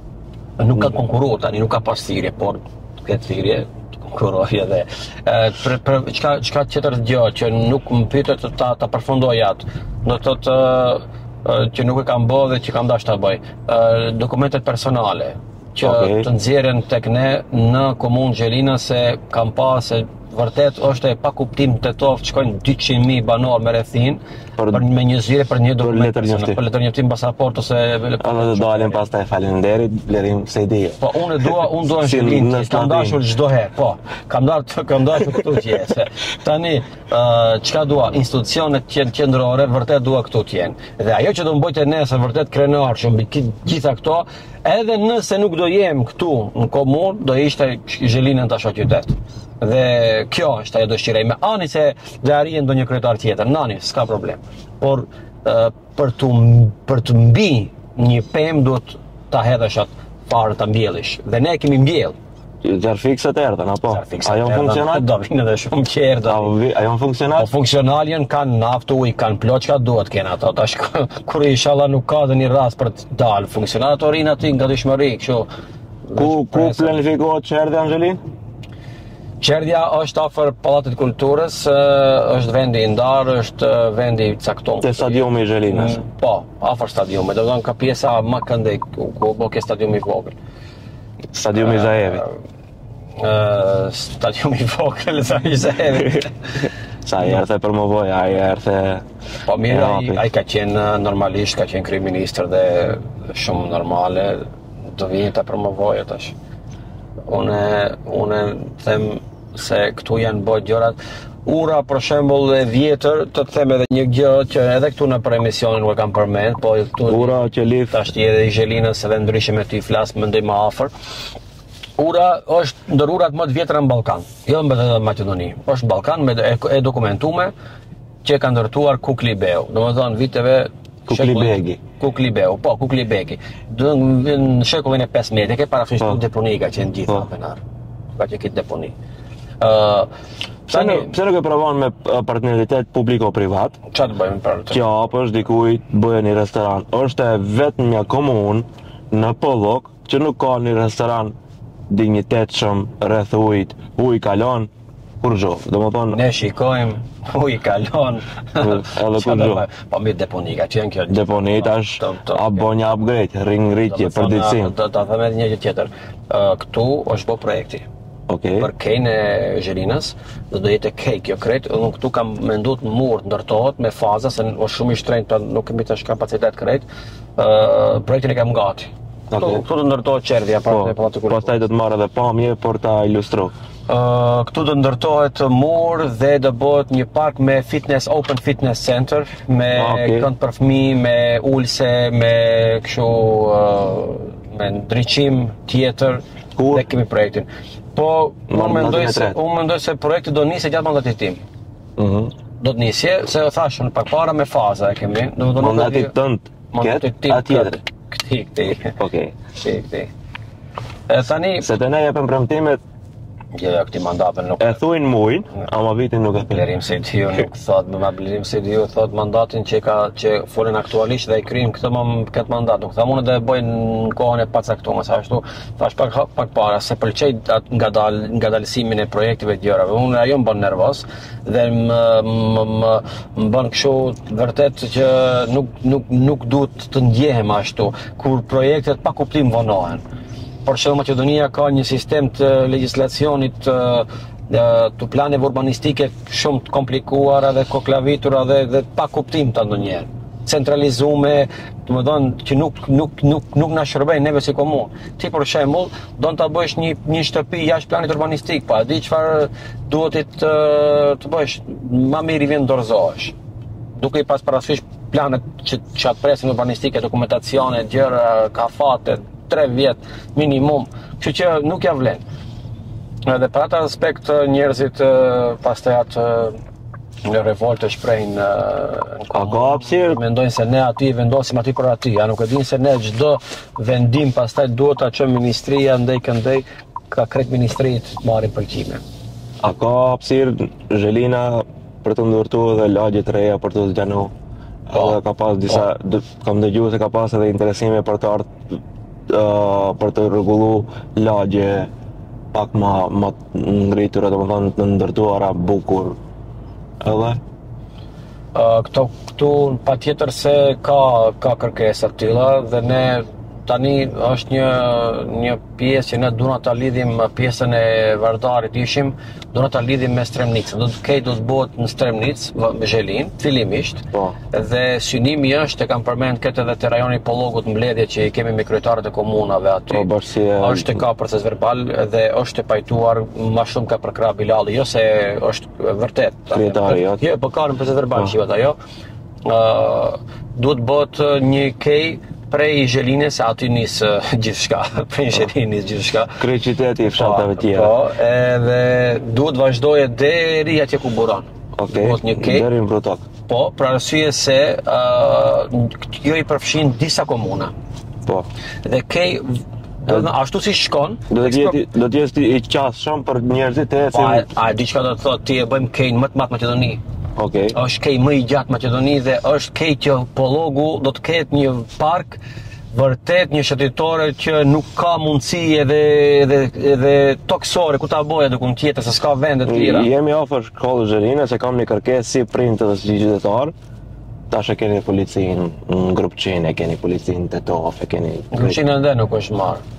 [SPEAKER 3] Nuk ka konkurruar tani, nuk ka pas thirrje, por këtë thirrje konkurroj edhe. Për çka tjetër gjë që nuk më pyetet ta përfundoj atë. Do të thotë që nuk e kam bërë dhe që kam dashur ta bëj. Dokumentet personale që të nxjerren tek ne në komunë Gjelina, se kam pasë vërtet është e pa kuptim Tetov shkojnë 200.000 banor me rrethin me një zyre për një dokument për letër njoftim pasaport ose
[SPEAKER 2] edhe do dalin pastaj falenderit blerim se ide.
[SPEAKER 3] Po unë dua në Zhelinë, kam dashur çdo herë, po. Kam dashur këtu që tani çka dua, institucionet qendrore vërtet dua këtu të jenë. Dhe ajo që do mbojtë nesër vërtet krenar që mbi gjitha këto, edhe nëse nuk do jem këtu në komunë, do ishte Zhelinën tash qytet. Dhe kjo është ajo dëshira ime. Ani se do arrijë ndonjë kryetar tjetër, nani, s'ka problem. Por për të mbi një pemë duhet ta hedhësh atë farë ta mbjellësh. Dhe ne kemi mbjell.
[SPEAKER 2] Zjarfikset erdhen apo? Ajo funksional?
[SPEAKER 3] Do vinë edhe shumë qerë.
[SPEAKER 2] Ajo funksional?
[SPEAKER 3] Po funksionaljen kanë naftë, ujë, kanë plot çka duhet kenë ato. Tash kur inshallah nuk ka dhe një rast për të dalë funksionator rinë aty nga dëshmëri, kështu.
[SPEAKER 2] Ku planifikohet çerdhja në Zhelinë?
[SPEAKER 3] Çerdhja është afër Pallatit Kulturës, është vendi i ndarë, është vendi i caktuar.
[SPEAKER 2] Te stadiumi i Zhelinës.
[SPEAKER 3] Po, afër stadiumit, do të thonë ka pjesa më këndej ku ke stadiumi i vogël.
[SPEAKER 2] Stadiumi i Zahevit.
[SPEAKER 3] Stadiumi i vogël i Zahevit.
[SPEAKER 2] Sa herë promovoi, ai herë.
[SPEAKER 3] Po mirë, ai ka qenë normalisht, ka qenë kryeminist dhe shumë normale, do vinë ta promovojë tash. Unë them se këtu janë bërë gjërat. Ura për shembull e vjetër, të them edhe një gjë që edhe këtu në për emisionin nuk e kam përmend, po këtu
[SPEAKER 2] ura që lif
[SPEAKER 3] tash edhe i Zhelinës edhe ndryshe me ty flas mendoj më afër. Ura është ndër urat më të vjetra në Ballkan, jo në Maqedoni. Është në Ballkan e dokumentuar që ka ndërtuar Kuklibeu. Domethënë viteve Kuklibeu, po Kuklibeki. Në shekullin e 15 ke parasysh deponi ka qenë gjithë në Venar. Ka qenë këtë deponi.
[SPEAKER 2] Pse nuk e provon me partneritet publiko-privat?
[SPEAKER 3] Çfarë bëjmë për të?
[SPEAKER 2] Që hapësh dikujt, bëjë një restoran. Është vetëm një komunë në Pollok që nuk ka një restoran dinjitetshëm rreth ujit. Uji kalon, kur gjo, do më thonë,
[SPEAKER 3] Ne shikojmë, i kalon.
[SPEAKER 2] edhe kur gjo.
[SPEAKER 3] Po mirë deponika, që janë kjo.
[SPEAKER 2] Deponi tash, a bo një upgrade, ringritje, përditësim.
[SPEAKER 3] Do ta them edhe një gjë tjetër. Këtu është bo projekti.
[SPEAKER 2] Okej.
[SPEAKER 3] Për kejnë e Zherinës, do jetë kej kjo krejt, unë këtu kam menduar të murë ndërtohet me faza, se është shumë i shtrenjtë, nuk kemi tash kapacitet krejt, projektin e kam gati. Këtu do ndërtohet qerdhja,
[SPEAKER 2] Pastaj do të marrë edhe pamje për ta ilustru.
[SPEAKER 3] Këtu do ndërtohet mur dhe do bëhet një park me fitness, open fitness center, me kënd për fëmijë, me ulse, me kështu me ndriçim tjetër. Dhe kemi projektin. Po, unë mendoj se projekti do nisë gjatë mandatit tim. Do të nisje, se thashën pak para me faza e kemi.
[SPEAKER 2] Mandatit tënd, ketë atjetër.
[SPEAKER 3] Këti.
[SPEAKER 2] Okej.
[SPEAKER 3] Tani...
[SPEAKER 2] Se të ne jepën premtimet,
[SPEAKER 3] Jo, këti mandatën nuk...
[SPEAKER 2] E thuin muin, ama vitin nuk e thuin.
[SPEAKER 3] Blerim se Diu nuk thot, Blerim se Diu thot mandatin që folin aktualisht dhe i kryjnë këtë mandat. Nuk tha mune dhe bëjnë në kohën e pacaktuar, sa ashtu thash pak para, se pëlqej nga dalësimin e projektive të gjërave. Unë ajo më bën nervoz dhe më bën kështu vërtet që nuk duhet të ndjehem ashtu, kur projektet pa kuptim vonohen. Por që Maqedonia ka një sistem të legjislacionit të planeve urbanistike shumë të komplikuara dhe koklavitura dhe pa kuptim të ndonjëherë. Centralizume, do të thonë që nuk na shërbejnë neve si komunë. Ti për shembull, don ta bësh një shtëpi jashtë planit urbanistik, pa di çfarë duhet të bësh, më mirë i vjen dorëzohesh. Duke i pas parasysh planet që atë presin urbanistike, dokumentacione, gjëra, kafate, 3 vjet minimum, kështu që nuk ja vlen. Edhe për atë aspekt njerëzit pastaj atë në revoltë shprehin
[SPEAKER 2] ka hapësirë.
[SPEAKER 3] Mendojnë se ne aty vendosim aty për aty, ja nuk e dinë se ne çdo vendim pastaj duhet ta çojmë ministria ndej këndej, ka krejt ministrit marrin pëlqime.
[SPEAKER 2] A ka hapësirë Zhelina për të ndërtuar edhe lagje të reja për të zgjanu? Edhe ka pas disa, kam dëgjuar se ka pas edhe interesime për të ardhur për të rregullu lagje pak më ngritura, domethënë të ndërtuara bukur. Edhe
[SPEAKER 3] këtu patjetër se ka kërkesa të tilla dhe ne tani është një pjesë që ne duam ta lidhim pjesën e Vardarit ishim, duam ta lidhim me Stremnicën. Do të bëhet në Stremnicë me Zhelin fillimisht. Dhe synimi është, e kam përmend këtë edhe te rajoni Pollogut Mbledhje që i kemi me kryetarët e komunave aty. Është ka proces verbal dhe është e pajtuar më shumë ka për krah Bilali, jo se është vërtet.
[SPEAKER 2] Kryetari,
[SPEAKER 3] jo, po ka në proces verbal shihet ajo. Duhet bëhet një kej prej Zhelinës, aty nisë gjithçka, prej Zhelinës nisë gjithçka.
[SPEAKER 2] Krye qyteti i fshatave tjera.
[SPEAKER 3] Po, edhe duhet vazhdoje deri atje ku buron.
[SPEAKER 2] Okej, deri në Brutok.
[SPEAKER 3] Po, për arsye se kjo i përfshin disa komuna.
[SPEAKER 2] Po.
[SPEAKER 3] Dhe ashtu si shkon,
[SPEAKER 2] do të jetë i qasshëm për njerëzit e ecin.
[SPEAKER 3] A diçka do të thotë ti e bëjmë kejn më të madh Maqedoni. Është kej më i gjatë Maqedoni dhe është kej që Pollogu do të ketë një park vërtet një shëtitore që nuk ka mundësi edhe toksore ku ta bëjë dikun tjetër se s'ka vende të tjera.
[SPEAKER 2] Jemi afër shkollës Zherinës, se kam një kërkesë si prindër dhe si qytetar. Tash e keni policinë në Grupçinë, e keni policinë në Tetov, e keni...
[SPEAKER 3] Grupçinë ende nuk është marrë.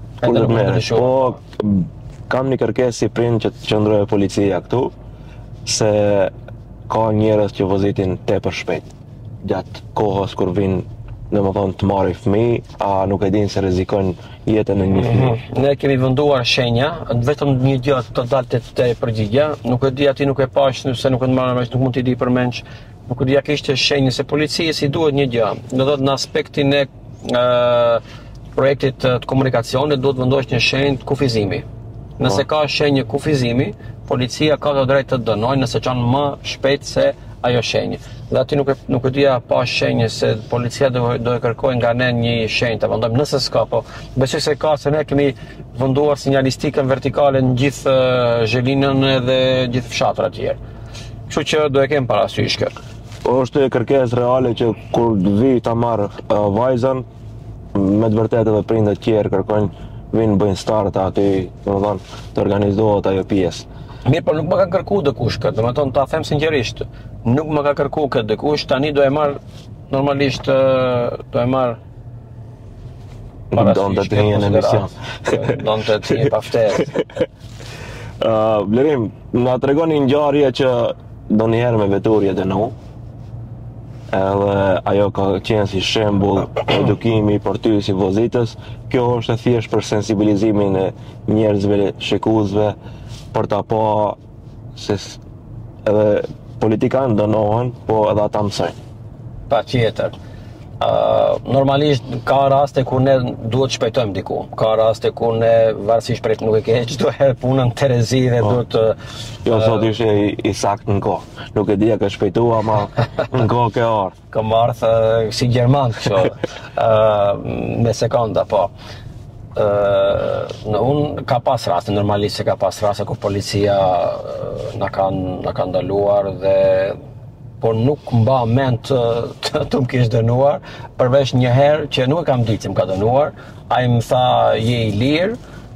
[SPEAKER 2] Po, kam një kërkesë si prind që të qëndrojë policia këtu, se ka njerëz që vozitin tepër shpejt. Gjatë kohës kur vinë, domethënë të marrë fëmijë, a nuk e dinë se rrezikojnë jetën e një fëmijë.
[SPEAKER 3] Ne kemi venduar shenja, vetëm një gjë të dalë te përgjigja, nuk e di aty nuk e pash, se nuk e marrëm, nuk mund t'i di përmendsh. Nuk e di a kishte shenjë se policia si duhet një gjë. Do të thotë në aspektin e projektit të komunikacionit duhet vendosh një shenjë kufizimi. Nëse ka shenjë kufizimi, policia ka të drejtë të dënojë nëse çon më shpejt se ajo shenjë. Dhe aty nuk e dia pa shenjë se policia do e kërkojë nga ne një shenjë, ta vendojmë nëse s'ka, po besoj se ka, se ne kemi venduar sinjalistikën vertikale në gjithë Zhelinën dhe gjithë fshatrat e tjerë. Kështu që do e kem parasysh këtë.
[SPEAKER 2] Është e kërkesë reale që kur vi ta marr vajzën, me të vërtetë edhe prindët tjerë kërkojnë, vinë bëjnë start aty, domethënë të organizohet ajo pjesë.
[SPEAKER 3] Mirë, por nuk më ka kërku dikush këtë, domethënë ta them sinqerisht. Nuk më ka kërku këtë dikush, tani do e marr normalisht do e marr
[SPEAKER 2] Donte të një në emision.
[SPEAKER 3] Donte të një pa ftesë.
[SPEAKER 2] Blerim, na tregoni ngjarje që ndonjëherë me veturje dënu. Edhe ajo ka qenë si shembull edukimi për ty si vozitës. Kjo është e thjesht për sensibilizimin e njerëzve, shikuesve, për ta pa se edhe politikanë dënohen, po edhe ata mësojnë.
[SPEAKER 3] Patjetër. Normalisht ka raste ku ne duhet shpejtojmë diku. Ka raste ku ne varësisht prej nuk e ke çdo herë punën Terezi dhe duhet
[SPEAKER 2] Jo sot ishe i saktë në kohë. Nuk e di a ka shpejtua, ma në kohë ke orë.
[SPEAKER 3] Kam ardhë si gjerman kështu me sekonda, po. Unë ka pas raste, normalisht se ka pas raste ku policia na ka ndaluar dhe por nuk mba mend të më kishë dënuar, përveç një herë që nuk e kam ditë që më ka dënuar, ai më tha je i lirë,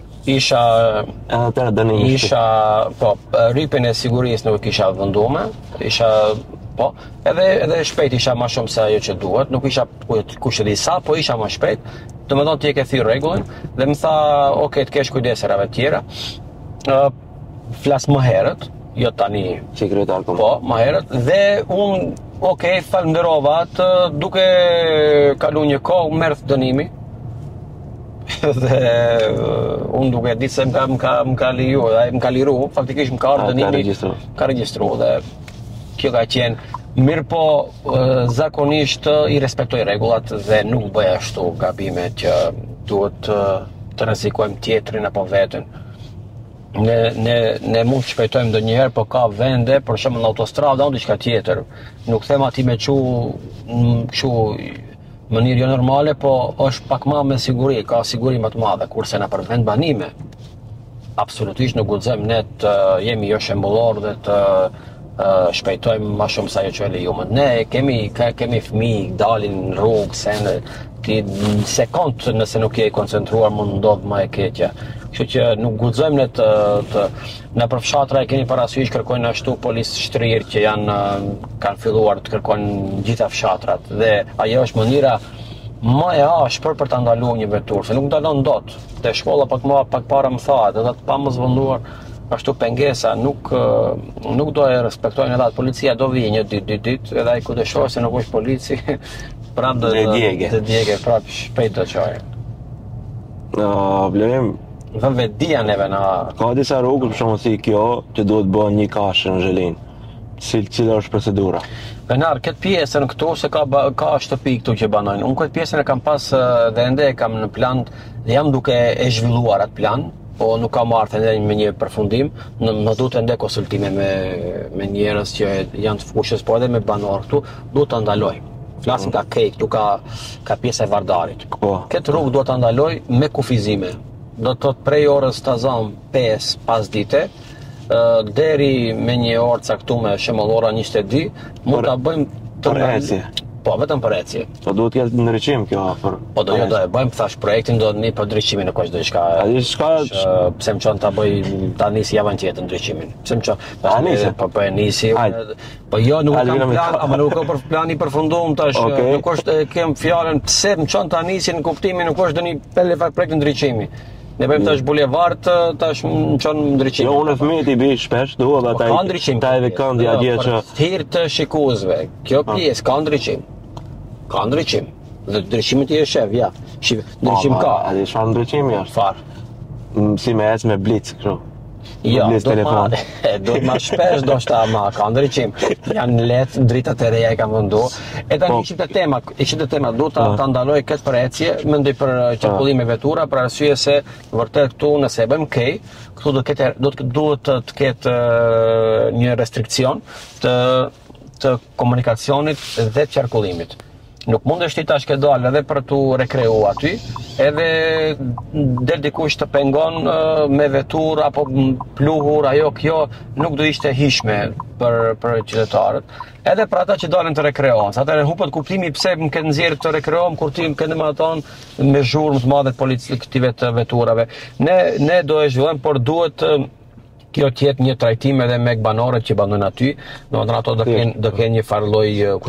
[SPEAKER 3] rrypjen e sigurisë nuk e kisha venduar, po, edhe shpejt isha më shumë se ajo që duhet, nuk isha kush e di sa, po isha më shpejt, domethënë ti e ke thirr rregullin dhe më tha, "Ok, të kesh kujdes herave të tjera." Flas më herët, jo tani
[SPEAKER 2] sekretar
[SPEAKER 3] po, më herët, dhe unë, falenderova atë, duke kalu një kohë, merr dënimi, dhe unë duke ditë se më ka liru, faktikisht më ka ardhur dënimi, ka regjistru, dhe kjo ka qenë, mirë po, zakonisht i respektoj rregullat dhe nuk bëj ashtu gabime që duhet të rrezikojmë tjetrin apo veten. Ne mund të shpejtojmë ndonjëherë, po ka vende, për shembull në autostradë apo diçka tjetër. Nuk them aty me kështu mënyrë jo normale, po është pak më me siguri, ka siguri më të madhe, kurse na për vend banime. Absolutisht nuk guxojmë ne të jemi jo shembullor dhe të shpejtojmë më shumë se ajo që e lejuam. Ne kemi fëmijë, dalin në rrugë, ti në sekond nëse nuk je i koncentruar mund ndodh më e keqja. Kështu që nuk guxojmë ne të në për fshatra e keni parasysh kërkojnë ashtu policë shtrirë që kanë filluar të kërkojnë gjitha fshatrat dhe ajo është mënyra më e ashpër për ta ndaluar një veturë, se nuk ndalon dot. Te shkolla pak para më thahet, edhe pa mosvënduar ashtu pengesa, nuk do e respektojnë edhe atë policia, do vijë një ditë, edhe ai ku të shohë se nuk është polici, prapë do të djegë, prapë shpejt do çojë.
[SPEAKER 2] Blerim,
[SPEAKER 3] dhe vetdia neve na.
[SPEAKER 2] Ka disa rrugë për shembull si kjo që duhet bëhen një kashë në Zhelin. Cila është procedura?
[SPEAKER 3] Venar, këtë pjesën këtu se ka shtëpi këtu që banojnë. Unë këtë pjesën e kam pas dhe ende e kam në plan dhe jam duke e zhvilluar atë plan, po nuk kam marrë ende me një përfundim, më duhet ende konsultime me njerëz që janë të fushës, po edhe me banor këtu, duhet ta ndaloj. Flasim ka këtu ka pjesa e Vardarit. Këtë rrugë duhet ta ndaloj me kufizime. Do të thotë prej orës Tazan 5 pas dite deri me një orë caktuar, shembull ora 22, mund ta bëjmë
[SPEAKER 2] për ecje.
[SPEAKER 3] Po, vetëm për ecje.
[SPEAKER 2] Po duhet të jetë ndriçim kjo afër.
[SPEAKER 3] Po do e bëjmë thash projektin do një për ndriçimin në kush do diçka. Pse më çon ta bëj ta nisi javën tjetër ndriçimin. Pse më çon ta nisi po e nisi. Po jo nuk kam plan, ama nuk ka për plan i përfunduar tash. Nuk është kem fjalën pse më çon ta nisi në kuptimin nuk është doni projekt ndriçimi. Ne bëjmë tash bulevard, tash më çon ndriçim.
[SPEAKER 2] Jo, unë fëmijët i bëj shpesh, duhet ata ta edhe këndi atje që
[SPEAKER 3] thirr të shikuesve. Kjo pjesë ka ndriçim. Ka ndriçim. Dhe ndriçimi ti e shef, ja. Ndriçim ka.
[SPEAKER 2] A di çfarë ndriçimi është?
[SPEAKER 3] Far.
[SPEAKER 2] Si me ecë me blic kështu.
[SPEAKER 3] Jo, do ma shpesh do shta ma ka ndriçim. Janë lehtë dritat e reja i kam venduar. E tani ishte tema, duhet ta ndaloj këtë për ecje, mendoj për qarkullim me vetura, për arsye se vërtet këtu nëse e bëjmë këtu duhet të ketë një restrikcion të komunikacionit dhe të qarkullimit. Nuk mundesh ti tash ke dalë edhe për tu rekreu aty, edhe del dikush të pengon me veturë apo pluhur, ajo kjo nuk do ishte hishme për qytetarët. Edhe për ata që dalin të rekreohen. Atëherë hupet kuptimi pse më ke nxjerrë të rekreohem kur ti më ke ndërmarrton me zhurmë të madhe të këtyre të veturave. Ne do e zhvillojmë, por duhet kjo tjetë një trajtim edhe me banorët që banojnë aty, domethënë ato do kenë një farë lloj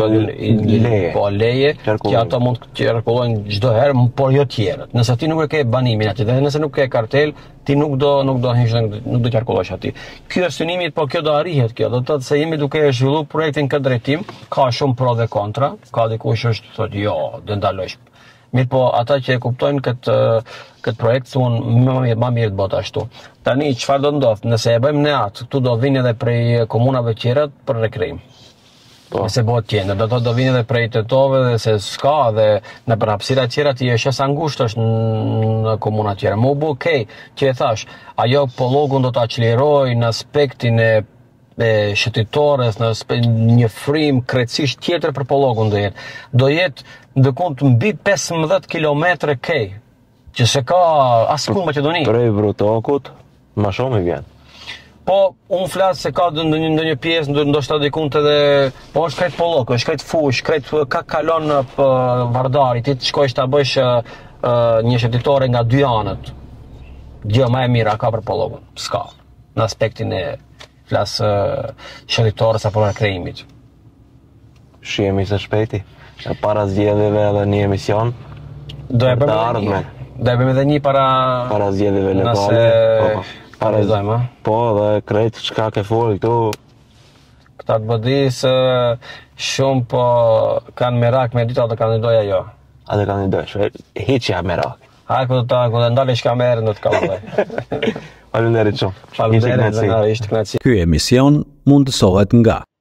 [SPEAKER 3] leje, që ato mund të qarkullojnë çdo herë, por jo tjerët. Nëse ti nuk e ke banimin aty, dhe nëse nuk ke kartel, ti nuk do qarkullosh aty. Ky është synimi, po kjo do arrihet kjo. Do të thotë se jemi duke zhvilluar projektin këtë drejtim, ka shumë pro dhe kontra, ka dikush është thotë jo, do ndalosh. Mirë po, ata që e kuptojnë këtë projekt, thuan më mirë të bëhet ashtu. Tani, çfarë do ndodh? Nëse e bëjmë ne atë, këtu do vinë edhe prej komunave tjera për rekreim. Nëse bëhet tjetër, do vinë edhe prej tetove, dhe se s'ka dhe në për hapësira tjera ti është as angushtësh në komuna tjera. Më u bë okay, që e thash, ajo pollogun do ta çliroj në aspektin e shëtitores, në një frim krejtësisht tjetër për pollogun do jetë ndërkohë mbi 15 kilometre kej, që se ka asku në Maqedoni.
[SPEAKER 2] Prej Vrutokut, më shumë i vjen.
[SPEAKER 3] Po, unë flasë se ka ndonjë pjesë, ndoshta dikund edhe, po është krejt pollok, është krejt fush, krejt ka kalon për Vardari, ti të shkojsh ta bësh një shëtitore nga dy anët. Gjë më e mira ka për pollogun, s'ka, në aspektin e flasë shëtitores apo rekreimit.
[SPEAKER 2] Shihemi së shpejti. Para zgjedhjeve edhe një emision.
[SPEAKER 3] Do e bëjmë edhe një para
[SPEAKER 2] zgjedhjeve lokale. Po, dhe krejt çka ke fol këtu.
[SPEAKER 3] Këta të bëdis shumë po kanë merak me dita të kandidoja jo.
[SPEAKER 2] A të kandidojsh, hiqja merak.
[SPEAKER 3] Hajde ku të ndalesh kamerën do të kalloj.
[SPEAKER 2] Faleminderit shumë.
[SPEAKER 3] Faleminderit, ishte kënaqësi.
[SPEAKER 1] Ky emision mundësohet nga